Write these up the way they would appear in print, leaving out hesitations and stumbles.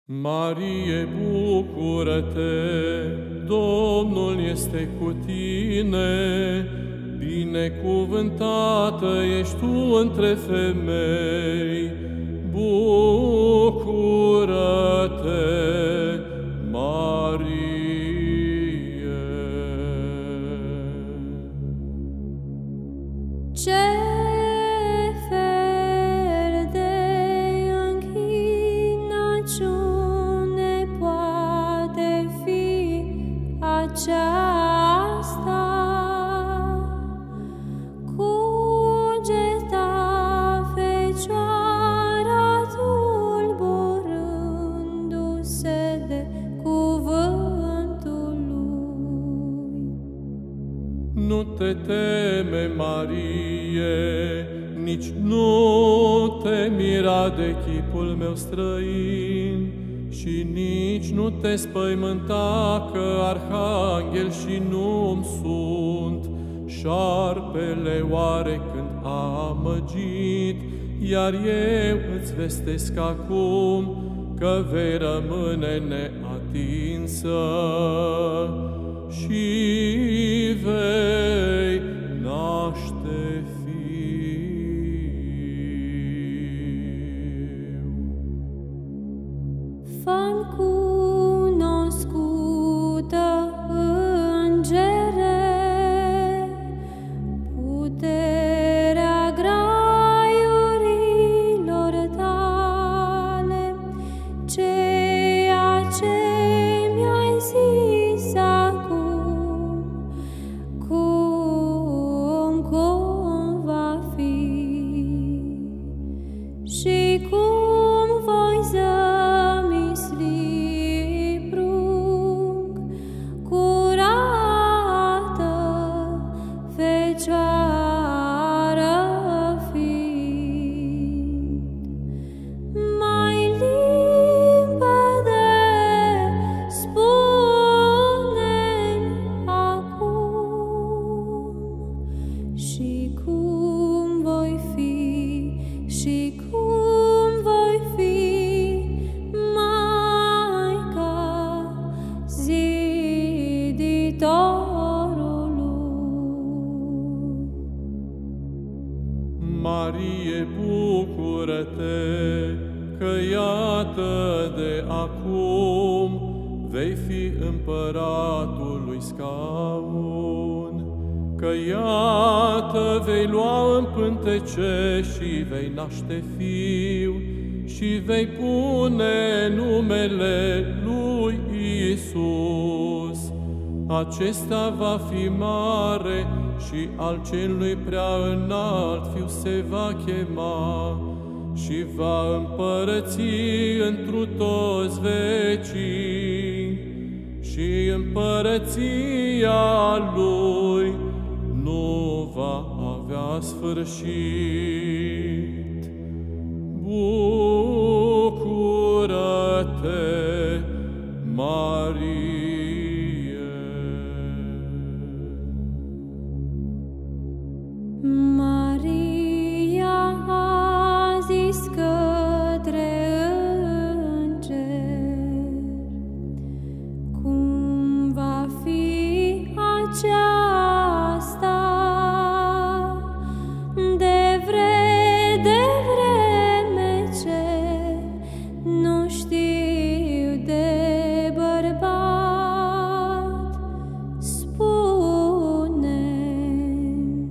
Marie, bucură-te, Domnul este cu tine, binecuvântată ești tu între femei, bucură-te, Marie. Ce fel de închinăciune poate fi aceasta? Cugeta Fecioara tulburându-se de cuvântul lui. Nu te teme, Marie, nici nu te mira de chipul meu străin și nici nu te spăimânta că arhanghel și nu-mi sunt. Șarpele oarecând a amăgit, iar eu îți vestesc acum că vei rămâne neatinsă și vei naște fiu. Fă-mi cunoscută, Îngere, puterea graiurilor tale, ceea ce mi-ai zis acum, cum va fi și cum voi zămisli prunc, curată Fecioară fiind. Mai limpede spune-mi acum și cum voi fi și cum voi fi Maica Ziditorului. Marie, bucură-te, că iată de acum vei fi împăratului scaun, că iată vei lua în pântece și vei naște fiu și vei pune numele lui Iisus. Acesta va fi mare și al celui prea înalt fiu se va chema și va împărăți întru toți vecii și împărăția lui nu va avea sfârșit. Bucură-te, Marie! Maria a zis către înger, cum va fi aceasta? De vreme ce nu știu de bărbat, spune-mi.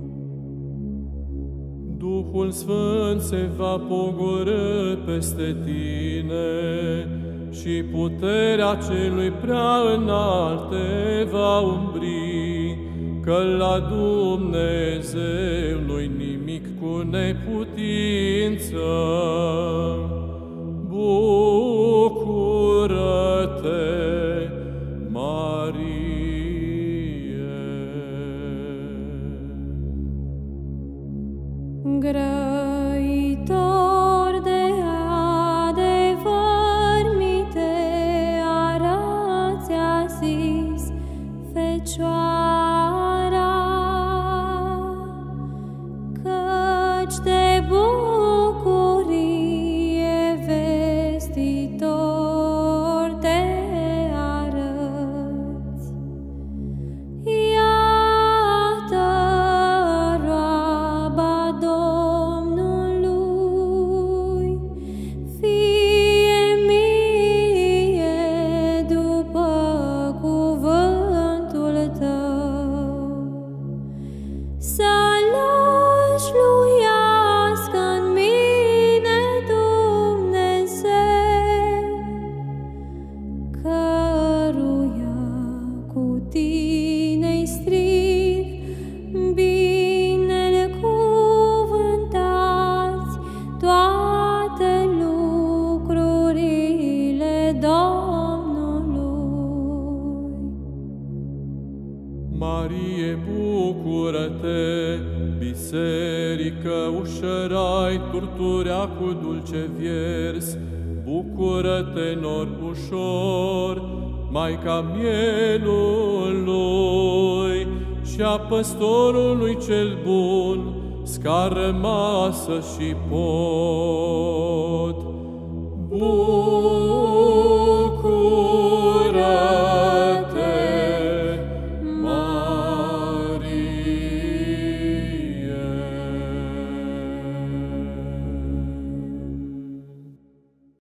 Duhul Sfânt se va pogorî peste tine și puterea celui prea înalt te va umbri, că la Dumnezeu nu-i nimic cu neputință. Bucură-te, Marie! Grăitor de adevăr mi te arăți, a zis Fecioara, căci de bucurie Bucură-te, biserică, ușărai, turturea cu dulce viers, bucură-te, nor ușor, Maica mielului și a păstorului cel bun, scară, masă și pod. Bun!